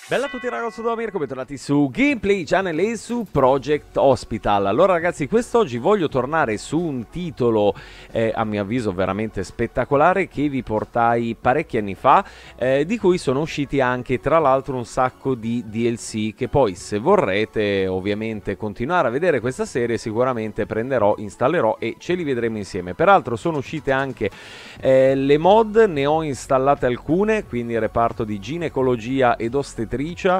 Bella a tutti ragazzi, sono Mirko, bentornati su Gameplay Channel e su Project Hospital. Allora ragazzi, quest'oggi voglio tornare su un titolo a mio avviso veramente spettacolare che vi portai parecchi anni fa, di cui sono usciti anche tra l'altro un sacco di DLC che poi, se vorrete ovviamente continuare a vedere questa serie, sicuramente prenderò, installerò e ce li vedremo insieme. Peraltro sono uscite anche le mod, ne ho installate alcune, quindi il reparto di ginecologia ed ostetricia.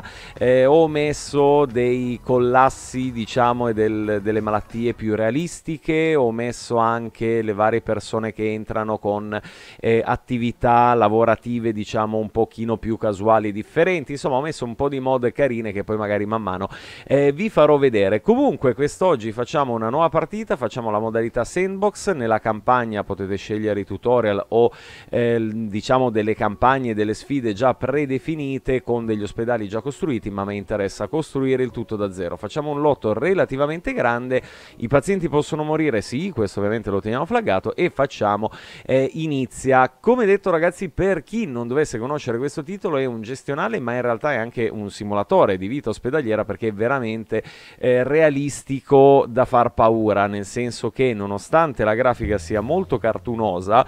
Ho messo dei collassi, diciamo, e delle malattie più realistiche. Ho messo anche le varie persone che entrano con attività lavorative, diciamo, un pochino più casuali e differenti. Insomma, ho messo un po' di mod carine che poi magari man mano vi farò vedere. Comunque quest'oggi facciamo una nuova partita, facciamo la modalità sandbox. Nella campagna potete scegliere i tutorial o diciamo delle campagne, delle sfide già predefinite con degli ospedali già costruiti, ma mi interessa costruire il tutto da zero. Facciamo un lotto relativamente grande, i pazienti possono morire, sì, questo ovviamente lo teniamo flaggato, e facciamo inizia. Come detto ragazzi, per chi non dovesse conoscere questo titolo, è un gestionale ma in realtà è anche un simulatore di vita ospedaliera, perché è veramente realistico da far paura, nel senso che nonostante la grafica sia molto cartunosa,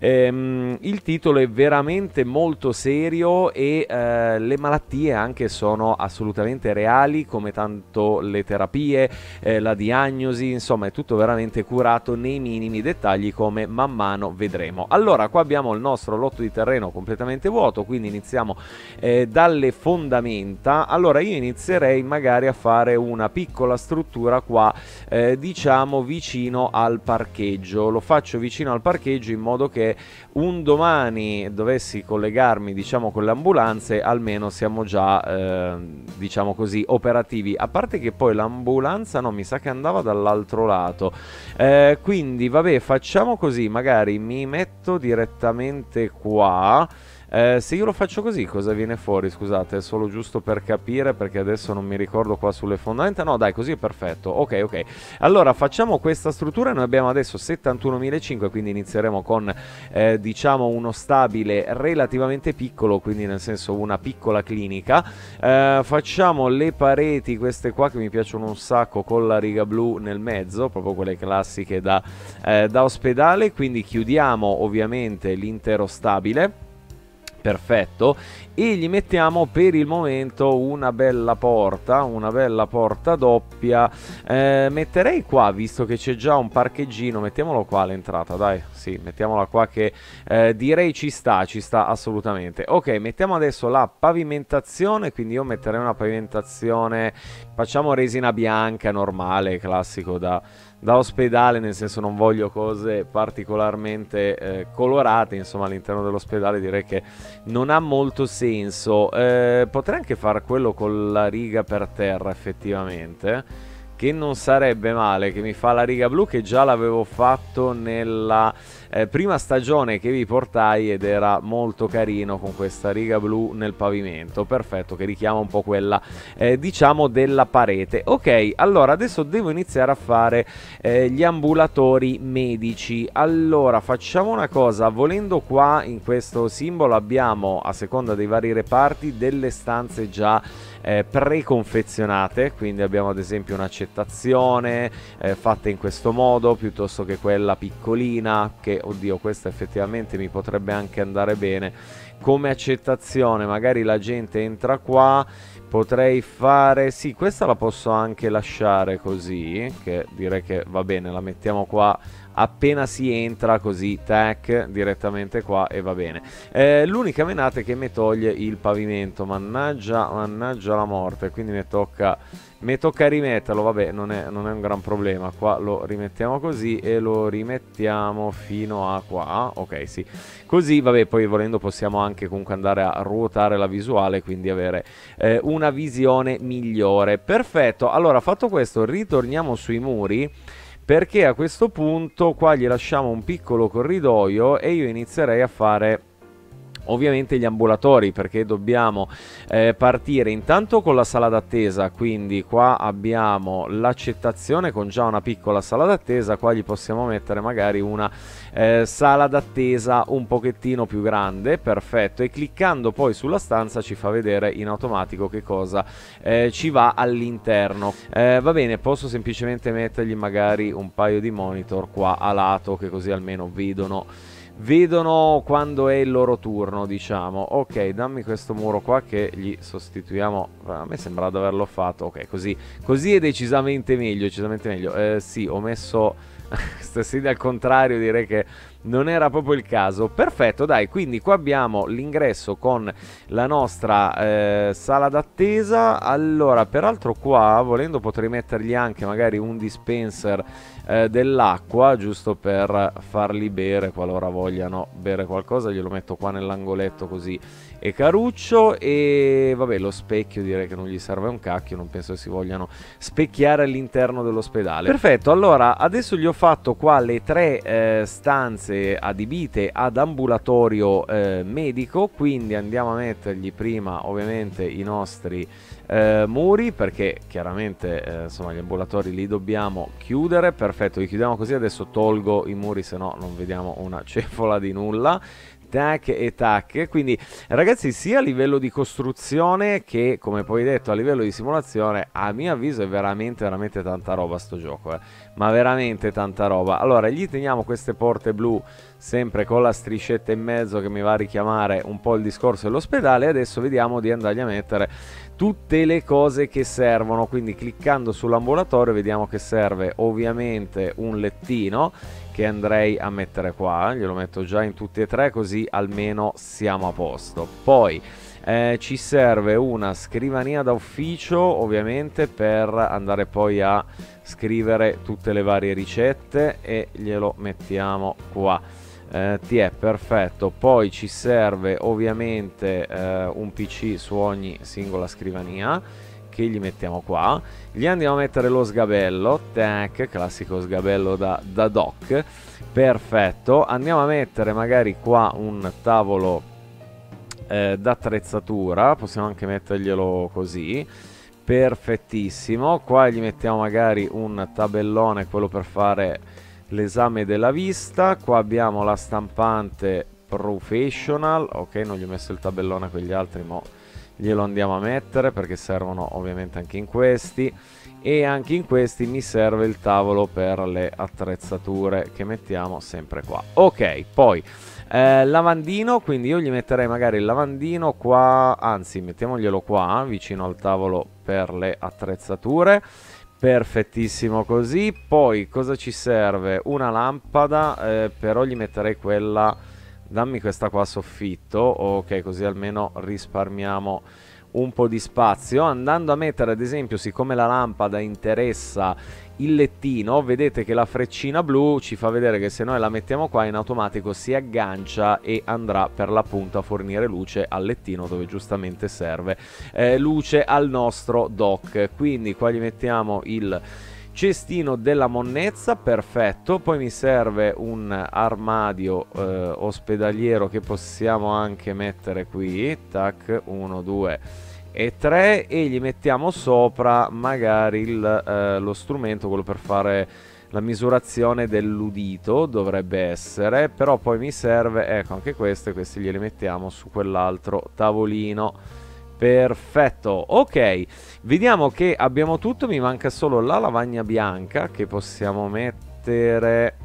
il titolo è veramente molto serio e le malattie anche sono assolutamente reali, come tanto le terapie, la diagnosi, insomma è tutto veramente curato nei minimi dettagli, come man mano vedremo. Allora, qua abbiamo il nostro lotto di terreno completamente vuoto, quindi iniziamo dalle fondamenta. Allora io inizierei magari a fare una piccola struttura qua, diciamo vicino al parcheggio. Lo faccio vicino al parcheggio in modo che un domani dovessi collegarmi, diciamo, con le ambulanze, almeno siamo già diciamo così operativi. A parte che poi l'ambulanza, no, mi sa che andava dall'altro lato, quindi vabbè, facciamo così, magari mi metto direttamente qua. Se io lo faccio così, cosa viene fuori? Scusate, è solo giusto per capire, perché adesso non mi ricordo qua sulle fondamenta. No, dai, così è perfetto. Ok, ok. Allora, facciamo questa struttura. Noi abbiamo adesso 71.500, quindi inizieremo con, diciamo, uno stabile relativamente piccolo, quindi nel senso una piccola clinica. Facciamo le pareti, queste qua, che mi piacciono un sacco, con la riga blu nel mezzo, proprio quelle classiche da ospedale. Quindi chiudiamo ovviamente l'intero stabile. Perfetto, e gli mettiamo per il momento una bella porta doppia. Metterei qua, visto che c'è già un parcheggino, mettiamolo qua all'entrata, dai, sì, mettiamola qua, che direi ci sta assolutamente. Ok, mettiamo adesso la pavimentazione, quindi io metterei una pavimentazione, facciamo resina bianca normale, classico da ospedale, nel senso non voglio cose particolarmente colorate, insomma all'interno dell'ospedale direi che non ha molto senso. Potrei anche fare quello con la riga per terra effettivamente, che non sarebbe male, che mi fa la riga blu, che già l'avevo fatto nella prima stagione che vi portai ed era molto carino, con questa riga blu nel pavimento. Perfetto, che richiama un po' quella diciamo della parete. Ok, allora adesso devo iniziare a fare gli ambulatori medici. Allora facciamo una cosa, volendo qua in questo simbolo abbiamo, a seconda dei vari reparti, delle stanze già preconfezionate, quindi abbiamo ad esempio un'accettazione fatta in questo modo, piuttosto che quella piccolina, che oddio, questa effettivamente mi potrebbe anche andare bene come accettazione. Magari la gente entra qua, potrei fare, sì, questa la posso anche lasciare così, che direi che va bene, la mettiamo qua appena si entra, così tac direttamente qua e va bene. L'unica menata è che mi toglie il pavimento, mannaggia la morte, quindi mi tocca rimetterlo. Vabbè, non è un gran problema. Qua lo rimettiamo così e lo rimettiamo fino a qua. Ok, sì, così vabbè, poi volendo possiamo anche comunque andare a ruotare la visuale, quindi avere una visione migliore. Perfetto, allora fatto questo ritorniamo sui muri, perché a questo punto qua gli lasciamo un piccolo corridoio e io inizierei a fare ovviamente gli ambulatori, perché dobbiamo partire intanto con la sala d'attesa. Quindi qua abbiamo l'accettazione con già una piccola sala d'attesa, qua gli possiamo mettere magari una sala d'attesa un pochettino più grande, perfetto, e cliccando poi sulla stanza ci fa vedere in automatico che cosa ci va all'interno. Va bene, posso semplicemente mettergli magari un paio di monitor qua a lato, che così almeno vedono quando è il loro turno, diciamo. Ok, dammi questo muro qua che gli sostituiamo. A me sembra di averlo fatto. Ok, così è decisamente meglio, decisamente meglio. Sì, ho messo stasera al contrario, direi che non era proprio il caso. Perfetto, dai, quindi qua abbiamo l'ingresso con la nostra sala d'attesa. Allora, peraltro qua, volendo, potrei mettergli anche magari un dispenser dell'acqua, giusto per farli bere qualora vogliano bere qualcosa. Glielo metto qua nell'angoletto così è caruccio. E vabbè, lo specchio direi che non gli serve un cacchio, non penso che si vogliano specchiare all'interno dell'ospedale. Perfetto, allora adesso gli ho fatto qua le tre stanze adibite ad ambulatorio medico, quindi andiamo a mettergli prima ovviamente i nostri muri, perché chiaramente insomma gli ambulatori li dobbiamo chiudere. Perfetto, li chiudiamo così. Adesso tolgo i muri, se no non vediamo una cefola di nulla. Tac e tac. Quindi ragazzi, sia a livello di costruzione che, come poi detto, a livello di simulazione, a mio avviso è veramente tanta roba sto gioco, ma veramente tanta roba. Allora, gli teniamo queste porte blu sempre con la striscetta in mezzo che mi va a richiamare un po' il discorso dell'ospedale. Adesso vediamo di andargli a mettere tutte le cose che servono. Quindi cliccando sull'ambulatorio vediamo che serve ovviamente un lettino, che andrei a mettere qua, glielo metto già in tutti e tre così almeno siamo a posto. Poi ci serve una scrivania da ufficio, ovviamente, per andare poi a scrivere tutte le varie ricette, e glielo mettiamo qua. Ti è perfetto. Poi ci serve ovviamente un PC su ogni singola scrivania, che gli mettiamo qua. Gli andiamo a mettere lo sgabello, tac, classico sgabello da doc, perfetto. Andiamo a mettere magari qua un tavolo d'attrezzatura, possiamo anche metterglielo così, perfettissimo. Qua gli mettiamo magari un tabellone, quello per fare l'esame della vista. Qua abbiamo la stampante professional. Ok, non gli ho messo il tabellone a quegli altri, ma glielo andiamo a mettere perché servono ovviamente anche in questi. E anche in questi mi serve il tavolo per le attrezzature, che mettiamo sempre qua. Ok, poi lavandino, quindi io gli metterei magari il lavandino qua, anzi mettiamoglielo qua vicino al tavolo per le attrezzature. Perfettissimo così. Poi cosa ci serve? Una lampada, però gli metterei quella, dammi questa qua a soffitto, ok, così almeno risparmiamo un po' di spazio. Andando a mettere, ad esempio, siccome la lampada interessa il lettino, vedete che la freccina blu ci fa vedere che se noi la mettiamo qua in automatico si aggancia e andrà per l'appunto a fornire luce al lettino, dove giustamente serve luce al nostro doc. Quindi qua gli mettiamo il cestino della monnezza, perfetto. Poi mi serve un armadio ospedaliero, che possiamo anche mettere qui, tac, 1, 2 e 3, e gli mettiamo sopra magari lo strumento, quello per fare la misurazione dell'udito, dovrebbe essere. Però poi mi serve, ecco, anche questi glieli mettiamo su quell'altro tavolino. Perfetto, ok, vediamo che abbiamo tutto. Mi manca solo la lavagna bianca, che possiamo mettere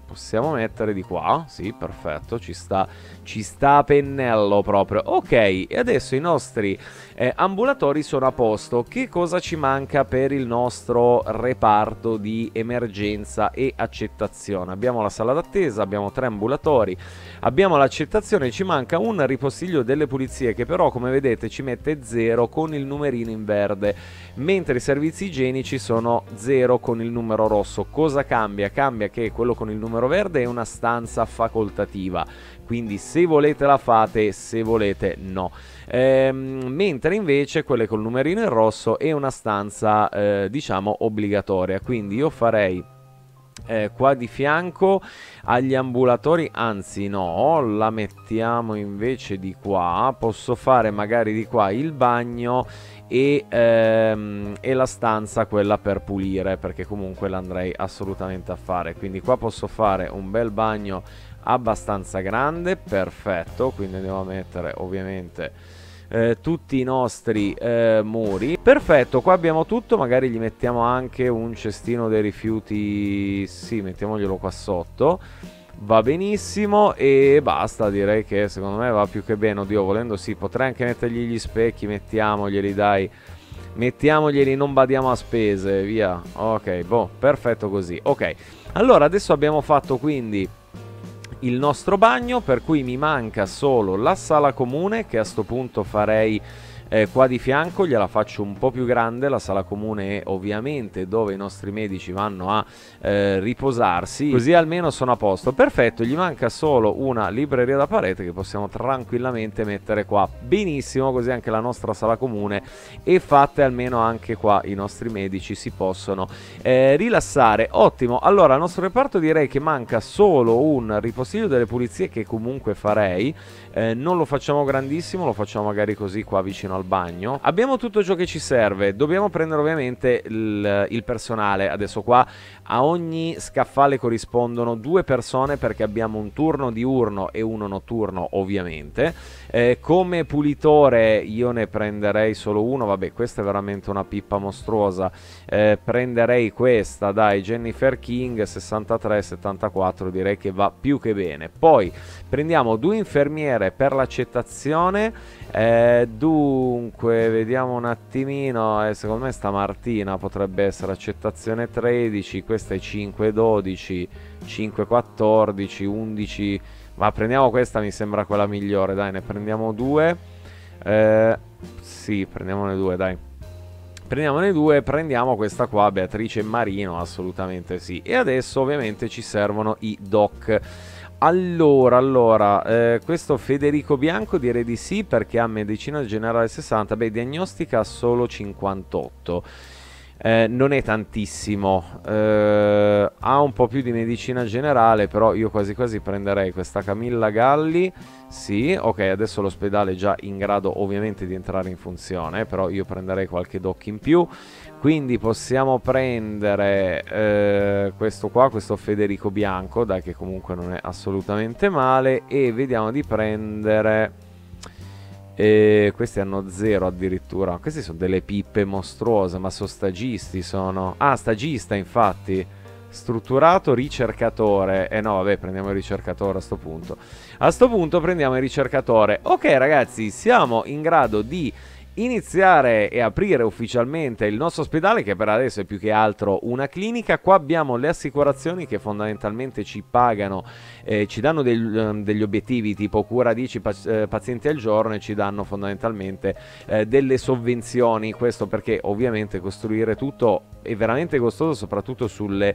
di qua. Sì, perfetto, ci sta a pennello proprio. Ok, e adesso i nostri ambulatori sono a posto. Che cosa ci manca per il nostro reparto di emergenza e accettazione? Abbiamo la sala d'attesa, abbiamo 3 ambulatori, abbiamo l'accettazione. Ci manca un ripostiglio delle pulizie, che però, come vedete, ci mette 0 con il numerino in verde, mentre i servizi igienici sono 0 con il numero rosso. Cosa cambia? Cambia che quello con il numero verde è una stanza facoltativa, quindi se volete la fate, se volete no. Mentre invece quelle col numerino in rosso è una stanza diciamo obbligatoria. Quindi io farei qua di fianco agli ambulatori, anzi no, la mettiamo invece di qua. Posso fare magari di qua il bagno e la stanza quella per pulire, perché comunque l'andrei assolutamente a fare. Quindi qua posso fare un bel bagno abbastanza grande, perfetto. Quindi andiamo a mettere ovviamente tutti i nostri muri. Perfetto, qua abbiamo tutto. Magari gli mettiamo anche un cestino dei rifiuti, sì, mettiamoglielo qua sotto, va benissimo. E basta, direi che secondo me va più che bene. Oddio, volendo sì, potrei anche mettergli gli specchi, mettiamoglieli, dai, mettiamoglieli, non badiamo a spese, via. Ok, boh, perfetto così. Ok, allora adesso abbiamo fatto quindi il nostro bagno, per cui mi manca solo la sala comune, che a sto punto farei qua di fianco. Gliela faccio un po' più grande. La sala comune è ovviamente dove i nostri medici vanno a riposarsi, così almeno sono a posto. Perfetto, gli manca solo una libreria da parete che possiamo tranquillamente mettere qua. Benissimo, così anche la nostra sala comune è fatta e almeno anche qua i nostri medici si possono rilassare. Ottimo, allora al nostro reparto direi che manca solo un ripostiglio delle pulizie, che comunque farei. Non lo facciamo grandissimo, lo facciamo magari così qua vicino al bagno. Abbiamo tutto ciò che ci serve. Dobbiamo prendere ovviamente il personale. Adesso qua a ogni scaffale corrispondono 2 persone, perché abbiamo un turno diurno e uno notturno ovviamente. Come pulitore io ne prenderei solo uno. Vabbè, questa è veramente una pippa mostruosa. Prenderei questa, dai, Jennifer King 63-74, direi che va più che bene. Poi prendiamo 2 infermiere per l'accettazione. Dunque vediamo un attimino. Secondo me sta Martina potrebbe essere accettazione 13. Questa è 5-12, 5-14, 11. Ma prendiamo questa, mi sembra quella migliore. Dai, ne prendiamo 2. Sì, prendiamone 2, dai. Prendiamone 2, prendiamo questa qua, Beatrice Marino, assolutamente sì. E adesso ovviamente ci servono i doc. Allora, questo Federico Bianco direi di sì, perché ha medicina generale 60, beh, diagnostica solo 58. Non è tantissimo, ha un po' più di medicina generale, però io quasi quasi prenderei questa Camilla Galli. Sì, ok, adesso l'ospedale è già in grado ovviamente di entrare in funzione, però io prenderei qualche doc in più. Quindi possiamo prendere questo qua, questo Federico Bianco, dai, che comunque non è assolutamente male. E vediamo di prendere... questi hanno 0 addirittura. Questi sono delle pippe mostruose, ma sono stagisti, sono... Ah, stagista infatti. Strutturato, ricercatore. No, vabbè, prendiamo il ricercatore a sto punto. A sto punto prendiamo il ricercatore. Ok ragazzi, siamo in grado di iniziare e aprire ufficialmente il nostro ospedale, che per adesso è più che altro una clinica. Qua abbiamo le assicurazioni che fondamentalmente ci pagano, ci danno degli obiettivi tipo cura 10 pazienti al giorno, e ci danno fondamentalmente delle sovvenzioni. Questo perché ovviamente costruire tutto è veramente costoso, soprattutto sui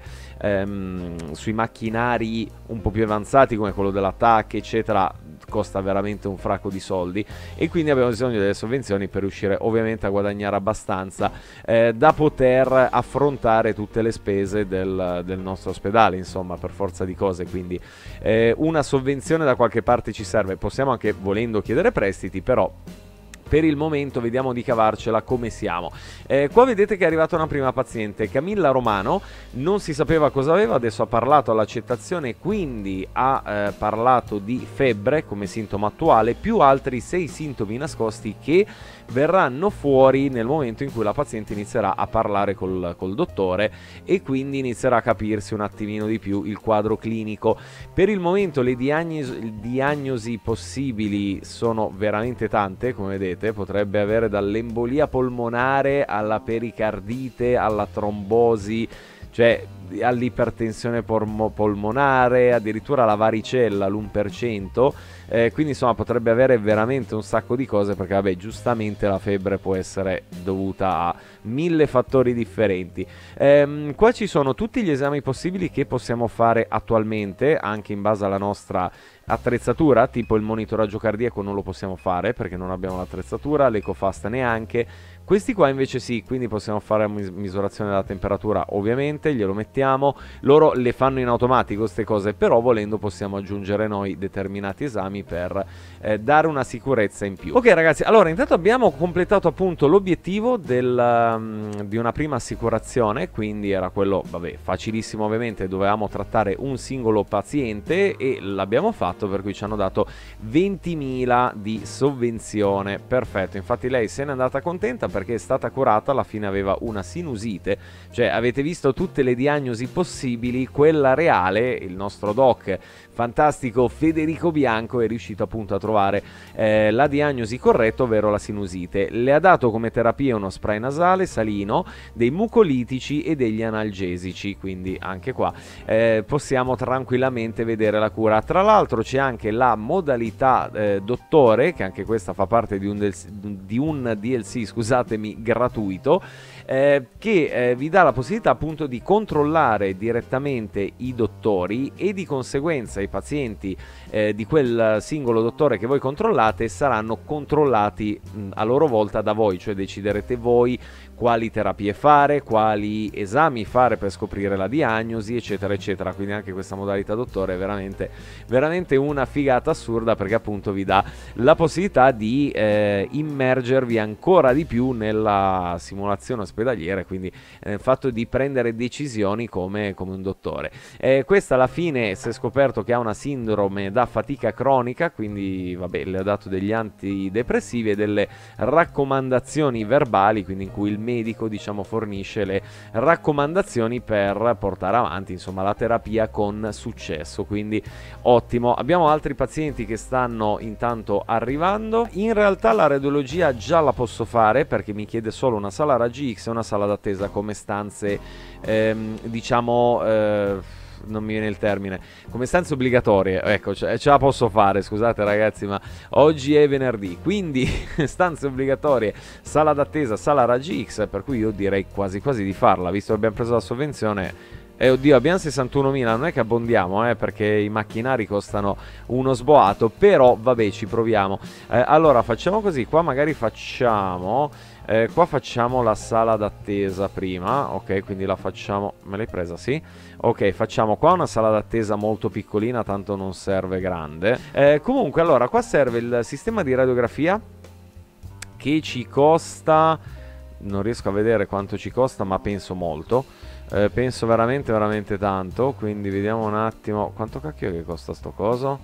macchinari un po' più avanzati come quello della TAC eccetera. Costa veramente un fracco di soldi, e quindi abbiamo bisogno delle sovvenzioni per riuscire ovviamente a guadagnare abbastanza da poter affrontare tutte le spese del nostro ospedale, insomma, per forza di cose. Quindi una sovvenzione da qualche parte ci serve. Possiamo anche, volendo, chiedere prestiti, però per il momento vediamo di cavarcela come siamo. Qua vedete che è arrivata una prima paziente, Camilla Romano. Non si sapeva cosa aveva, adesso ha parlato all'accettazione, quindi ha parlato di febbre come sintomo attuale, più altri 6 sintomi nascosti che verranno fuori nel momento in cui la paziente inizierà a parlare col dottore, e quindi inizierà a capirsi un attimino di più il quadro clinico. Per il momento le diagnosi possibili sono veramente tante, come vedete. Potrebbe avere dall'embolia polmonare alla pericardite, alla trombosi, cioè all'ipertensione polmonare, addirittura la varicella all'1%. Quindi insomma potrebbe avere veramente un sacco di cose, perché vabbè, giustamente la febbre può essere dovuta a 1000 fattori differenti. Qua ci sono tutti gli esami possibili che possiamo fare attualmente, anche in base alla nostra attrezzatura. Tipo il monitoraggio cardiaco non lo possiamo fare perché non abbiamo l'attrezzatura, l'ecofast neanche. Questi qua invece sì, quindi possiamo fare misurazione della temperatura, ovviamente, glielo mettiamo, loro le fanno in automatico queste cose, però volendo possiamo aggiungere noi determinati esami per dare una sicurezza in più. Ok ragazzi, allora intanto abbiamo completato appunto l'obiettivo di una prima assicurazione, quindi era quello, vabbè, facilissimo ovviamente, dovevamo trattare un singolo paziente e l'abbiamo fatto, per cui ci hanno dato 20.000 di sovvenzione, perfetto, infatti lei se n'è andata contenta perché è stata curata, alla fine aveva una sinusite, cioè avete visto tutte le diagnosi possibili, quella reale, il nostro doc fantastico Federico Bianco è riuscito appunto a trovare la diagnosi corretta, ovvero la sinusite. Le ha dato come terapia uno spray nasale salino, dei mucolitici e degli analgesici, quindi anche qua possiamo tranquillamente vedere la cura. Tra l'altro c'è anche la modalità dottore, che anche questa fa parte di un DLC, scusatemi, gratuito, che vi dà la possibilità appunto di controllare direttamente i dottori e di conseguenza i pazienti di quel singolo dottore che voi controllate saranno controllati a loro volta da voi, cioè deciderete voi quali terapie fare, quali esami fare per scoprire la diagnosi, eccetera eccetera. Quindi anche questa modalità dottore è veramente una figata assurda, perché appunto vi dà la possibilità di immergervi ancora di più nella simulazione ospedaliera, quindi nel fatto di prendere decisioni come un dottore. Questa alla fine si è scoperto che ha una sindrome da fatica cronica, quindi vabbè, le ha dato degli antidepressivi e delle raccomandazioni verbali, quindi in cui il medico diciamo fornisce le raccomandazioni per portare avanti insomma la terapia con successo, quindi ottimo. Abbiamo altri pazienti che stanno intanto arrivando. In realtà la radiologia già la posso fare perché mi chiede solo una sala raggi X e una sala d'attesa come stanze non mi viene il termine, come stanze obbligatorie, ecco, ce la posso fare, scusate ragazzi, ma oggi è venerdì, quindi stanze obbligatorie, sala d'attesa, sala raggi X, per cui io direi quasi quasi di farla, visto che abbiamo preso la sovvenzione. Oddio, abbiamo 61.000, non è che abbondiamo, perché i macchinari costano uno sboato, però vabbè, ci proviamo. Allora, facciamo così, qua magari facciamo... qua facciamo la sala d'attesa prima, ok, quindi la facciamo... Me l'hai presa, sì? Ok, facciamo qua una sala d'attesa molto piccolina, tanto non serve grande. Comunque, allora, qua serve il sistema di radiografia, che ci costa... Non riesco a vedere quanto ci costa, ma penso molto. Penso veramente tanto, quindi vediamo un attimo quanto cacchio che costa sto coso.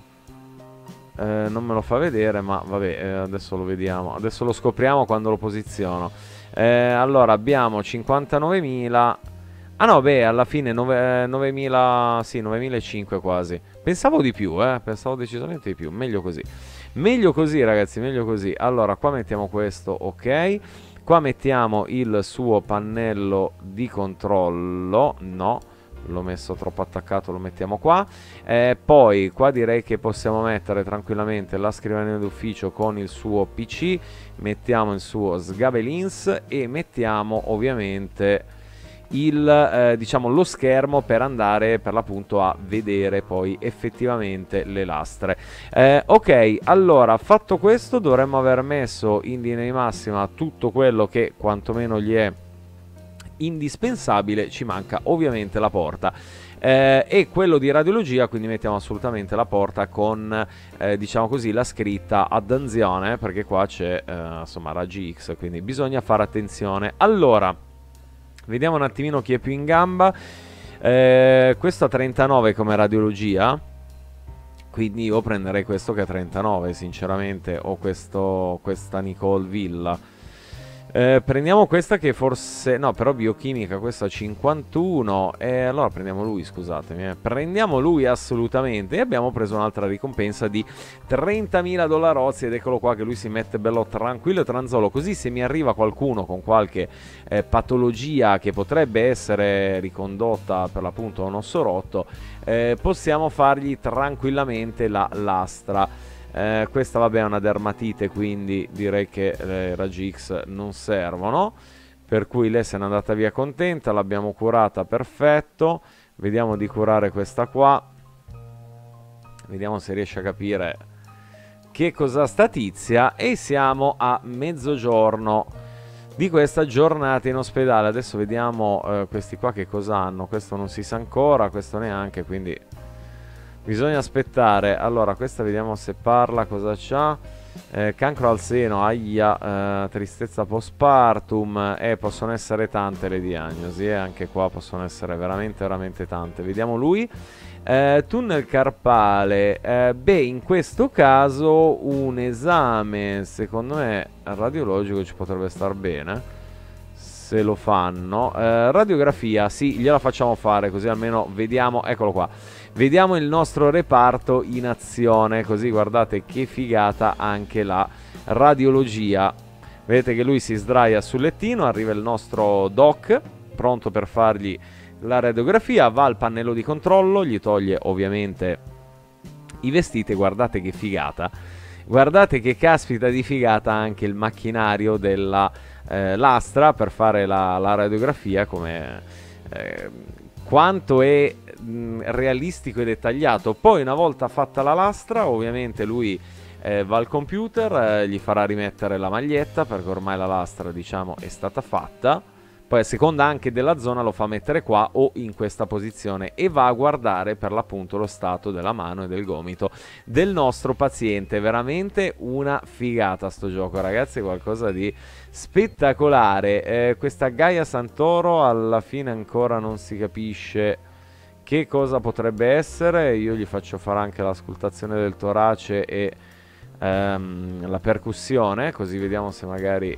Non me lo fa vedere, ma vabbè, adesso lo vediamo, adesso lo scopriamo quando lo posiziono. Allora abbiamo 59.000. Ah no, beh, alla fine 9.000, sì, 9.500 quasi. Pensavo di più, pensavo decisamente di più. Meglio così ragazzi, meglio così. Allora qua mettiamo questo, ok. Qua mettiamo il suo pannello di controllo, no, l'ho messo troppo attaccato, lo mettiamo qua. Poi qua direi che possiamo mettere tranquillamente la scrivania d'ufficio con il suo PC, mettiamo il suo sgabelins e mettiamo ovviamente diciamo lo schermo per andare per l'appunto a vedere poi effettivamente le lastre. Ok, allora fatto questo dovremmo aver messo in linea di massima tutto quello che quantomeno gli è indispensabile. Ci manca ovviamente la porta e quello di radiologia, quindi mettiamo assolutamente la porta con diciamo così la scritta attenzione, perché qua c'è insomma raggi X, quindi bisogna fare attenzione. Allora vediamo un attimino chi è più in gamba. Questo a 39 come radiologia, quindi io prenderei questo che è 39 sinceramente, o questa Nicole Villa. Prendiamo questa che forse... No, però biochimica, questa 51. Allora prendiamo lui, scusatemi. Prendiamo lui assolutamente. E abbiamo preso un'altra ricompensa di 30.000 dollarozzi. Ed eccolo qua che lui si mette bello tranquillo e tranzolo. Così se mi arriva qualcuno con qualche patologia che potrebbe essere ricondotta per l'appunto a un osso rotto, possiamo fargli tranquillamente la lastra. Questa vabbè è una dermatite, quindi direi che le raggi X non servono, per cui lei se n'è andata via contenta, l'abbiamo curata, perfetto. Vediamo di curare questa qua, vediamo se riesce a capire che cosa sta tizia. E siamo a mezzogiorno. di questa giornata in ospedale. Adesso vediamo questi qua che cosa hanno. Questo non si sa ancora, questo neanche, quindi bisogna aspettare. Allora, questa vediamo se parla, cosa c'ha. Cancro al seno, aia, tristezza postpartum, possono essere tante le diagnosi, anche qua possono essere veramente veramente tante. Vediamo lui. Tunnel carpale, beh, in questo caso un esame secondo me radiologico ci potrebbe star bene se lo fanno. Radiografia, sì, gliela facciamo fare così almeno vediamo, eccolo qua, vediamo il nostro reparto in azione, così guardate che figata anche la radiologia. Vedete che lui si sdraia sul lettino, arriva il nostro doc pronto per fargli la radiografia, va al pannello di controllo, gli toglie ovviamente i vestiti. Guardate che figata, guardate che caspita di figata anche il macchinario della lastra per fare la radiografia, come quanto è realistico e dettagliato. Poi una volta fatta la lastra ovviamente lui va al computer, gli farà rimettere la maglietta perché ormai la lastra diciamo è stata fatta. Poi a seconda anche della zona lo fa mettere qua o in questa posizione e va a guardare per l'appunto lo stato della mano e del gomito del nostro paziente. Veramente una figata sto gioco, ragazzi, qualcosa di spettacolare. Questa Gaia Santoro alla fine ancora non si capisce che cosa potrebbe essere. Io gli faccio fare anche l'auscultazione del torace e la percussione, così vediamo se magari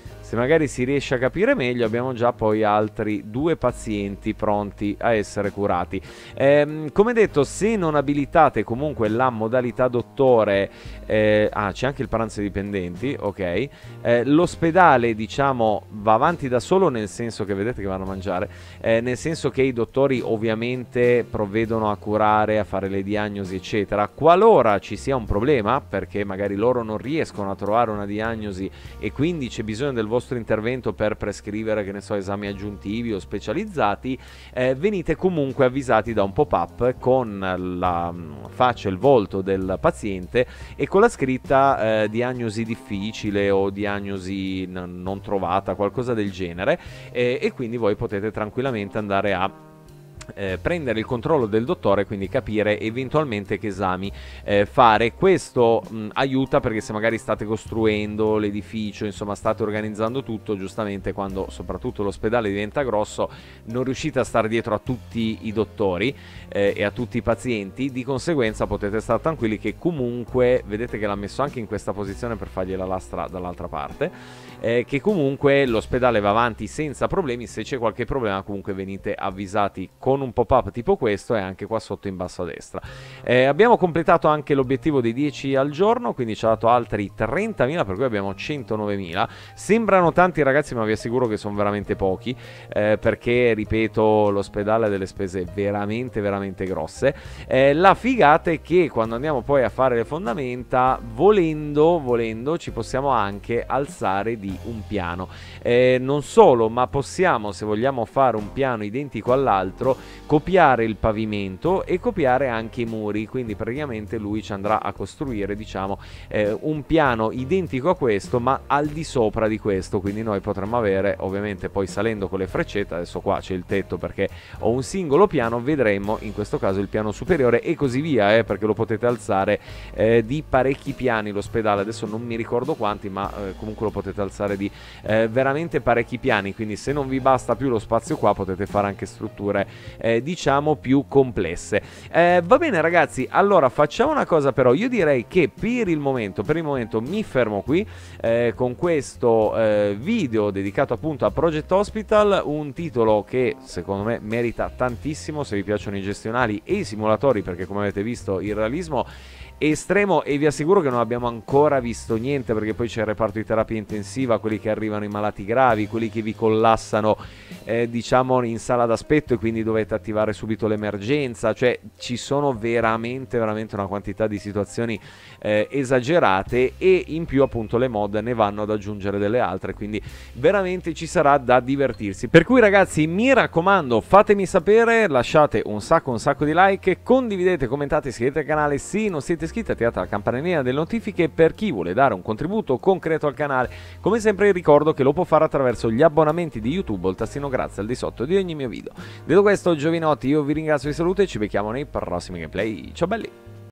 si riesce a capire meglio. Abbiamo già poi altri 2 pazienti pronti a essere curati. Come detto, se non abilitate comunque la modalità dottore, c'è anche il pranzo ai dipendenti, ok. L'ospedale diciamo va avanti da solo, nel senso che vedete che vanno a mangiare, nel senso che i dottori ovviamente provvedono a curare, a fare le diagnosi eccetera. Qualora ci sia un problema, perché magari loro non riescono a trovare una diagnosi e quindi c'è bisogno del vostro intervento per prescrivere, che ne so, esami aggiuntivi o specializzati, venite comunque avvisati da un pop-up con la faccia e il volto del paziente e con la scritta diagnosi difficile o diagnosi non trovata, qualcosa del genere, e quindi voi potete tranquillamente andare a prendere il controllo del dottore, quindi capire eventualmente che esami fare. Questo aiuta perché se magari state costruendo l'edificio, insomma state organizzando tutto, giustamente quando soprattutto l'ospedale diventa grosso non riuscite a stare dietro a tutti i dottori e a tutti i pazienti, di conseguenza potete stare tranquilli che comunque, vedete che l'ha messo anche in questa posizione per fargli la lastra dall'altra parte, che comunque l'ospedale va avanti senza problemi. Se c'è qualche problema comunque venite avvisati con un pop-up tipo questo e anche qua sotto in basso a destra. Abbiamo completato anche l'obiettivo dei 10 al giorno, quindi ci ha dato altri 30.000, per cui abbiamo 109.000. Sembrano tanti, ragazzi, ma vi assicuro che sono veramente pochi, perché ripeto, l'ospedale ha delle spese veramente veramente grosse. La figata è che quando andiamo poi a fare le fondamenta, volendo ci possiamo anche alzare di un piano. Non solo, ma possiamo, se vogliamo fare un piano identico all'altro, copiare il pavimento e copiare anche i muri. Quindi praticamente lui ci andrà a costruire, diciamo, un piano identico a questo ma al di sopra di questo. Quindi noi potremmo avere, ovviamente poi salendo con le freccette, adesso qua c'è il tetto perché ho un singolo piano, vedremo in questo caso il piano superiore e così via, perché lo potete alzare di parecchi piani l'ospedale. Adesso non mi ricordo quanti, ma comunque lo potete alzare di veramente parecchi piani. Quindi se non vi basta più lo spazio qua, potete fare anche strutture diciamo più complesse. Va bene, ragazzi, allora facciamo una cosa, però io direi che per il momento mi fermo qui con questo video dedicato appunto a Project Hospital, un titolo che secondo me merita tantissimo se vi piacciono i gestionali e i simulatori, perché come avete visto il realismo estremo, e vi assicuro che non abbiamo ancora visto niente, perché poi c'è il reparto di terapia intensiva, quelli che arrivano i malati gravi, quelli che vi collassano diciamo in sala d'aspetto e quindi dovete dovete attivare subito l'emergenza, cioè ci sono veramente una quantità di situazioni esagerate, e in più appunto le mod ne vanno ad aggiungere delle altre, quindi veramente ci sarà da divertirsi. Per cui ragazzi, mi raccomando, fatemi sapere, lasciate un sacco di like, condividete, commentate, iscrivetevi al canale se non siete iscritti, attivate la campanellina delle notifiche per chi vuole dare un contributo concreto al canale. Come sempre ricordo che lo può fare attraverso gli abbonamenti di YouTube o il tastino grazie al di sotto di ogni mio video. Detto questo, giovinotti, io vi ringrazio, vi saluto e ci becchiamo nei prossimi gameplay. Ciao belli!